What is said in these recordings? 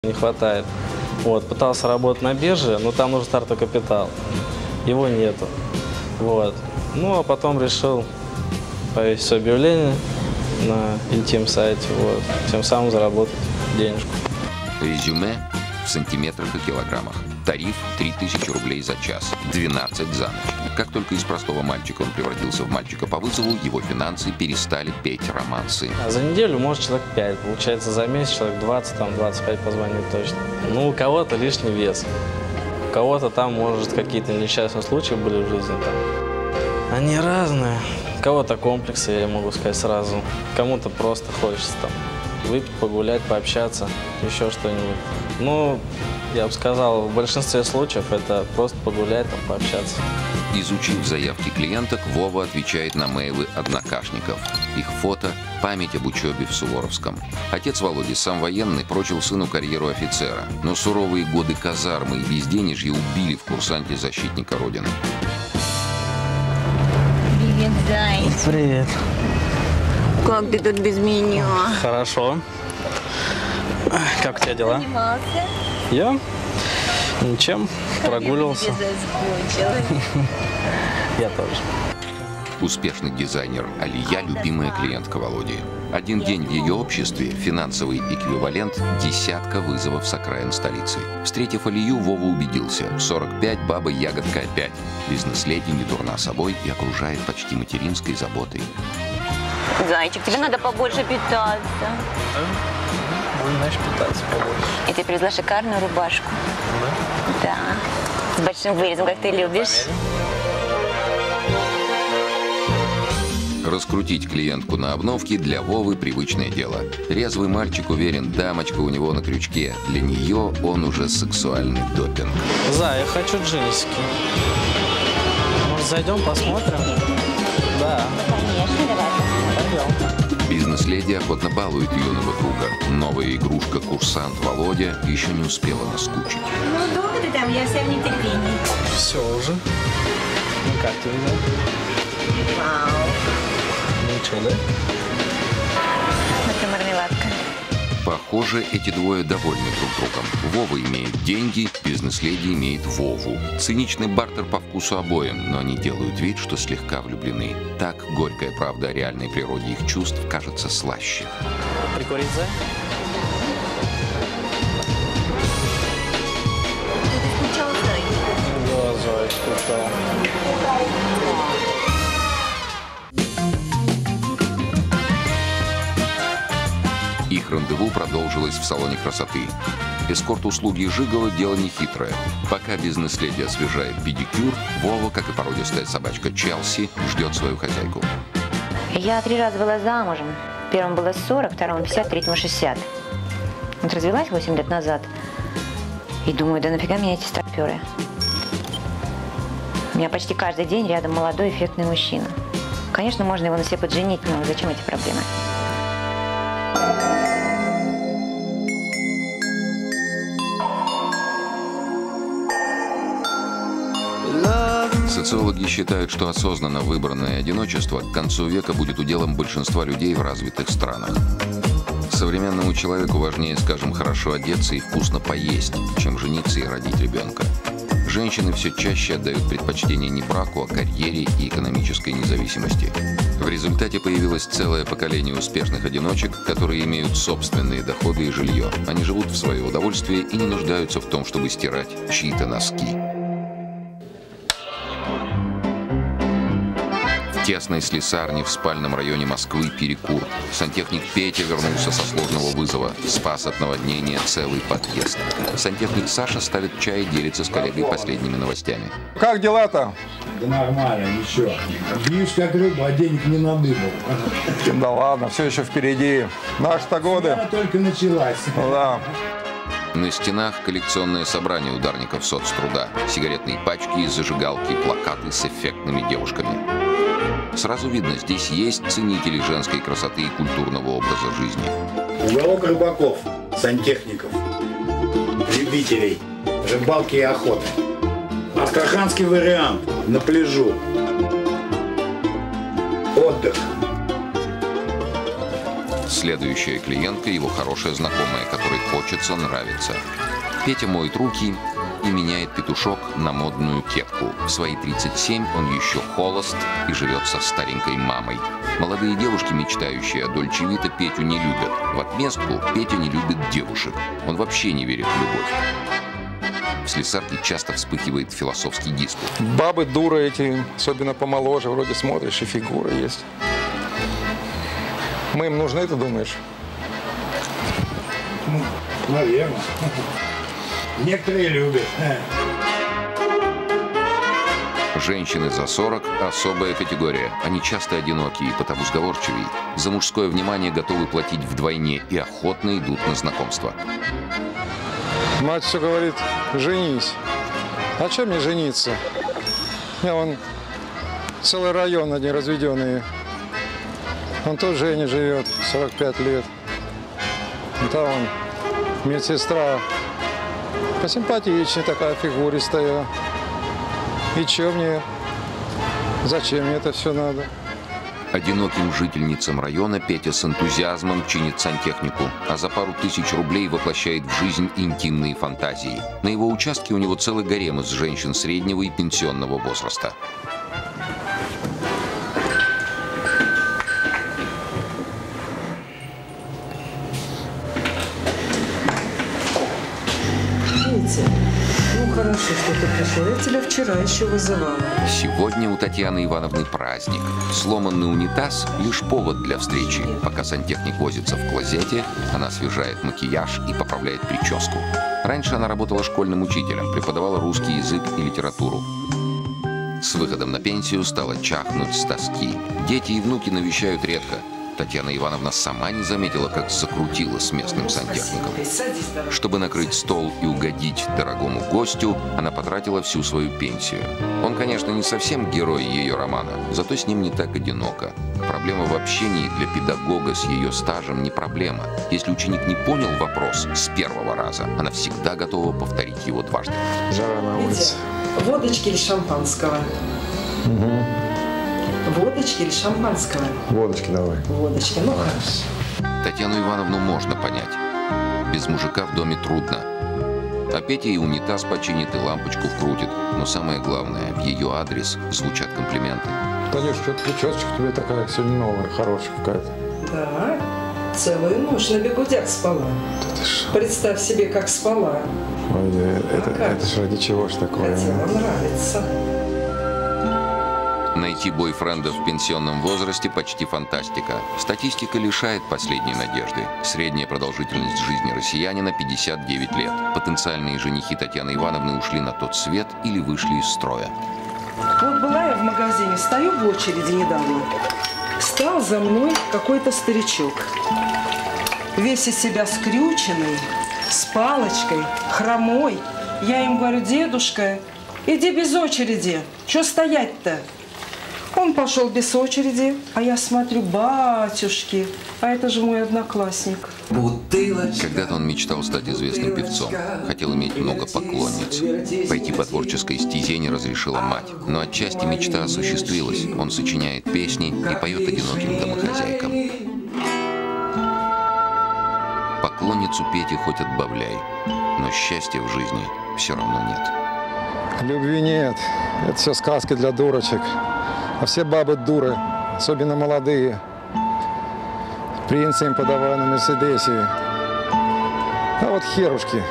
не хватает. Вот, пытался работать на бирже, но там нужен стартовый капитал. Его нету. Вот. Ну, а потом решил повесить объявление на интим-сайте, вот, тем самым заработать денежку. Резюме в сантиметрах и килограммах. Тариф 3000 рублей за час, 12 за ночь. Как только из простого мальчика он превратился в мальчика по вызову, его финансы перестали петь романсы. А за неделю может человек 5, получается за месяц человек 20, там 25 позвонит точно. Ну, у кого-то лишний вес, у кого-то там, может, какие-то несчастные случаи были в жизни там. Они разные. У кого-то комплексы, я могу сказать сразу. Кому-то просто хочется там выпить, погулять, пообщаться, еще что-нибудь. Ну, я бы сказал, в большинстве случаев это просто погулять, там, пообщаться. Изучив заявки клиенток, Вова отвечает на мейлы однокашников. Их фото – память об учебе в Суворовском. Отец Володи, сам военный, прочил сыну карьеру офицера. Но суровые годы казармы и безденежья убили в курсанте защитника Родины. Привет, зайчик. Привет. Как ты тут без меня? Хорошо. Как у тебя дела? Занимался? Я? Ничем. Прогуливался. Я соскучилась. Я тоже. Успешный дизайнер Алия – любимая клиентка Володи. Один день в ее обществе – финансовый эквивалент десятка вызовов с окраин столицы. Встретив Алию, Вова убедился – 45, баба ягодка опять. Бизнес-леди не дурна собой и окружает почти материнской заботой. Зайчик, тебе надо побольше питаться. Будем, значит, питаться побольше. Я тебе привезла шикарную рубашку. Да? Да. С большим вырезом, как ты любишь. Раскрутить клиентку на обновке для Вовы привычное дело. Резвый мальчик уверен, дамочка у него на крючке. Для нее он уже сексуальный допинг. За, я хочу джинсики. Может, зайдем, посмотрим? Да. Конечно, давай. Пойдем. Бизнес-леди охотно балует юного друга. Новая игрушка курсант Володя еще не успела наскучить. Ну, долго ты там? Я вся в нетерпении. Все уже. Ну как ты взял? Вау. Ничего, да? Это мармеладка. Похоже, эти двое довольны друг другом. Вова имеет деньги, бизнес-леди имеет Вову. Циничный бартер по вкусу обоим, но они делают вид, что слегка влюблены. Так горькая правда о реальной природе их чувств кажется слаще. Прикурить, за? Скучал, Зайчик? Да, Зоя, скучал. Их рандеву продолжилось в салоне красоты. Эскорт-услуги Жигало – дело нехитрое. Пока бизнес-леди освежает педикюр, Вова, как и породистая собачка Челси, ждет свою хозяйку. Я 3 раза была замужем. Первым было 40, второму 50, третьему 60. Вот развелась 8 лет назад. И думаю, да нафига мне эти старперы? У меня почти каждый день рядом молодой эффектный мужчина. Конечно, можно его на себе подженить, но зачем эти проблемы? Социологи считают, что осознанно выбранное одиночество к концу века будет уделом большинства людей в развитых странах. Современному человеку важнее, скажем, хорошо одеться и вкусно поесть, чем жениться и родить ребенка. Женщины все чаще отдают предпочтение не браку, а карьере и экономической независимости. В результате появилось целое поколение успешных одиночек, которые имеют собственные доходы и жилье. Они живут в свое удовольствие и не нуждаются в том, чтобы стирать чьи-то носки. В тесной слесарне в спальном районе Москвы перекур. Сантехник Петя вернулся со сложного вызова. Спас от наводнения целый подъезд. Сантехник Саша ставит чай и делится с коллегой последними новостями. Как дела-то? Да нормально, ничего. Бьюсь как рыба, а денег не надыбал. Да ладно, все еще впереди. Наши-то годы. Она только началась. Да. На стенах коллекционное собрание ударников соцтруда. Сигаретные пачки, зажигалки, плакаты с эффектными девушками. Сразу видно, здесь есть ценители женской красоты и культурного образа жизни. Уголок рыбаков, сантехников, любителей рыбалки и охоты. Астраханский вариант на пляжу. Отдых. Следующая клиентка – его хорошая знакомая, которой хочется нравиться. Петя моет руки и меняет петушок на модную кепку. В свои 37 он еще холост и живет со старенькой мамой. Молодые девушки, мечтающие о Дольче Вита, Петю не любят. В отместку Петя не любит девушек. Он вообще не верит в любовь. В слесарке часто вспыхивает философский диспут. Бабы дуры эти, особенно помоложе, вроде смотришь, и фигура есть. Мы им нужны, ты думаешь? Ну, наверное. Некоторые любят. Женщины за 40 – особая категория. Они часто одиноки и потому сговорчивее. За мужское внимание готовы платить вдвойне и охотно идут на знакомство. Мать все говорит, женись. А чем мне жениться? У меня вон целый район одни разведенные. Он тут Женя живет, 45 лет. Там он медсестра. Посимпатичнее такая, фигуристая. И че мне? Зачем мне это все надо? Одиноким жительницам района Петя с энтузиазмом чинит сантехнику, а за пару тысяч рублей воплощает в жизнь интимные фантазии. На его участке у него целый гарем из женщин среднего и пенсионного возраста. Ну хорошо, что ты пришел. Я тебя вчера еще вызывала. Сегодня у Татьяны Ивановны праздник. Сломанный унитаз – лишь повод для встречи. Пока сантехник возится в клозете, она освежает макияж и поправляет прическу. Раньше она работала школьным учителем, преподавала русский язык и литературу. С выходом на пенсию стала чахнуть с тоски. Дети и внуки навещают редко. Татьяна Ивановна сама не заметила, как закрутила с местным сантехником. Чтобы накрыть стол и угодить дорогому гостю, она потратила всю свою пенсию. Он, конечно, не совсем герой ее романа, зато с ним не так одиноко. Проблема в общении для педагога с ее стажем не проблема. Если ученик не понял вопрос с первого раза, она всегда готова повторить его дважды. Жара на улице. Водочки или шампанского? Угу. Водочки или шампанского? Водочки давай. Водочки, ну хорошо. Татьяну Ивановну можно понять. Без мужика в доме трудно. А Петя и унитаз починит, и лампочку вкрутит. Но самое главное, в ее адрес звучат комплименты. Танюш, что-то причесочка тебе такая сегодня новая, хорошая какая-то. Да, целую ночь на бегудях спала. Представь себе, как спала. Ой, это ж ради чего ж такое? Хотела нравится. Найти бойфренда в пенсионном возрасте почти фантастика. Статистика лишает последней надежды. Средняя продолжительность жизни россиянина 59 лет. Потенциальные женихи Татьяны Ивановны ушли на тот свет или вышли из строя. Вот была я в магазине, стою в очереди недавно. Стал за мной какой-то старичок. Весь из себя скрюченный, с палочкой, хромой. Я им говорю: дедушка, иди без очереди. Чё стоять-то? Он пошел без очереди, а я смотрю: батюшки, а это же мой одноклассник. Когда-то он мечтал стать известным певцом, хотел иметь много поклонниц. Пойти по творческой стезе не разрешила мать, но отчасти мечта осуществилась. Он сочиняет песни и поет одиноким домохозяйкам. Поклонницу Пети хоть отбавляй, но счастья в жизни все равно нет. Любви нет. Это все сказки для дурочек. А все бабы дуры, особенно молодые. Принца им подавай на Мерседесе. А вот херушки.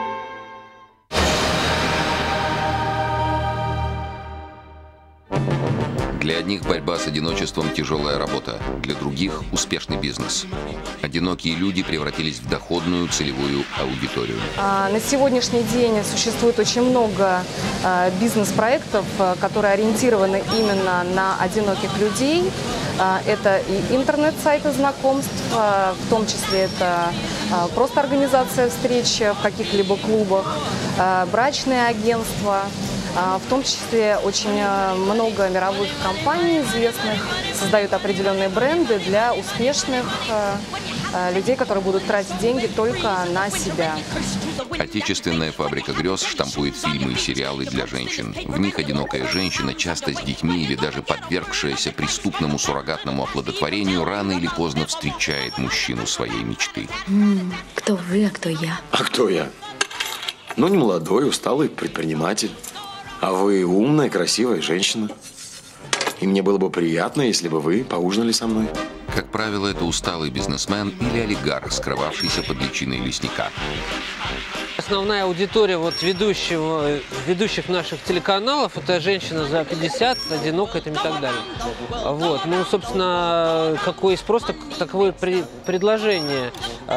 Для одних борьба с одиночеством – тяжелая работа, для других – успешный бизнес. Одинокие люди превратились в доходную целевую аудиторию. На сегодняшний день существует очень много бизнес-проектов, которые ориентированы именно на одиноких людей. Это и интернет-сайты знакомств, в том числе это просто организация встреч в каких-либо клубах, брачные агентства. В том числе очень много мировых компаний известных создают определенные бренды для успешных людей, которые будут тратить деньги только на себя. Отечественная фабрика грез штампует фильмы и сериалы для женщин. В них одинокая женщина, часто с детьми или даже подвергшаяся преступному суррогатному оплодотворению, рано или поздно встречает мужчину своей мечты. Кто вы, а кто я? А кто я? Ну, не молодой, усталый предприниматель. А вы умная, красивая женщина. И мне было бы приятно, если бы вы поужинали со мной. Как правило, это усталый бизнесмен или олигарх, скрывавшийся под личиной лесника. Основная аудитория ведущих наших телеканалов – это женщина за 50, одинокая и так далее. Вот. Ну, собственно, какой спрос, таковое предложение.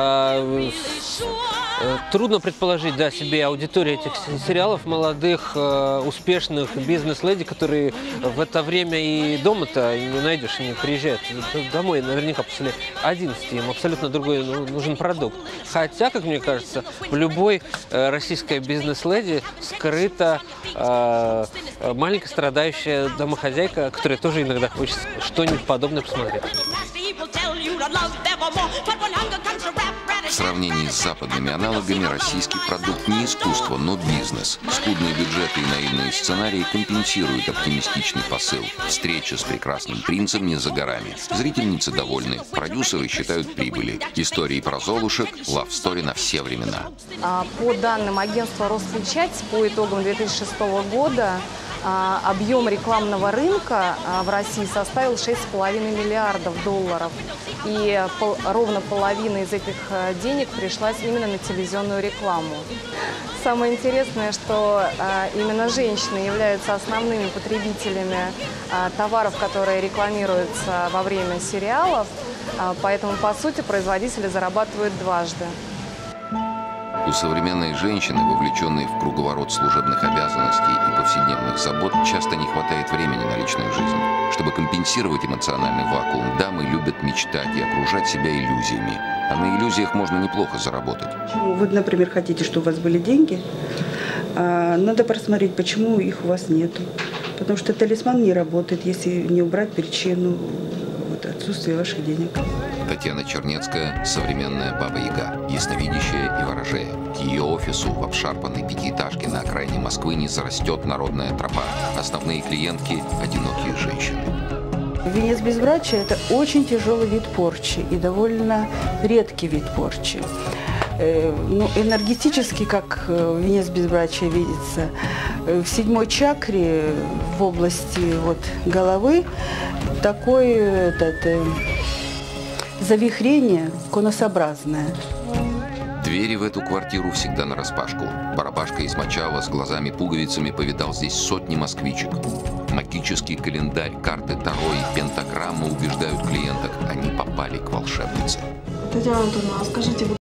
Трудно предположить, да, себе аудиторию этих сериалов молодых, успешных бизнес-леди, которые в это время и дома-то не найдешь, не приезжают домой наверняка после 11, им абсолютно другой нужен продукт. Хотя, как мне кажется, в любой российской бизнес-леди скрыта маленькая страдающая домохозяйка, которая тоже иногда хочет что-нибудь подобное посмотреть. В сравнении с западными аналогами российский продукт не искусство, но бизнес. Скудные бюджеты и наивные сценарии компенсируют оптимистичный посыл. Встреча с прекрасным принцем не за горами. Зрительницы довольны, продюсеры считают прибыли. Истории про золушек – лавстори на все времена. По данным агентства «Роспечать», по итогам 2006 года объем рекламного рынка в России составил 6,5 миллиардов долларов. И ровно половина из этих денег пришлась именно на телевизионную рекламу. Самое интересное, что именно женщины являются основными потребителями товаров, которые рекламируются во время сериалов. Поэтому, по сути, производители зарабатывают дважды. У современной женщины, вовлеченной в круговорот служебных обязанностей и повседневных забот, часто не хватает времени на личную жизнь. Чтобы компенсировать эмоциональный вакуум, дамы любят мечтать и окружать себя иллюзиями. А на иллюзиях можно неплохо заработать. Вы, например, хотите, чтобы у вас были деньги, надо просмотреть, почему их у вас нет. Потому что талисман не работает, если не убрать причину отсутствия ваших денег. Татьяна Чернецкая – современная Баба-Яга, ясновидящая и ворожея. К ее офису в обшарпанной пятиэтажке на окраине Москвы не зарастет народная тропа. Основные клиентки – одинокие женщины. Венец безбрачия – это очень тяжелый вид порчи и довольно редкий вид порчи. Энергетически, как венец безбрачия видится, в 7-й чакре в области головы такое завихрение конусообразное. Двери в эту квартиру всегда нараспашку. Барабашка из мочала с глазами-пуговицами повидал здесь сотни москвичек. Магический календарь, карты Таро и пентаграммы убеждают клиенток, они попали к волшебнице. Татьяна Антоновна, скажите,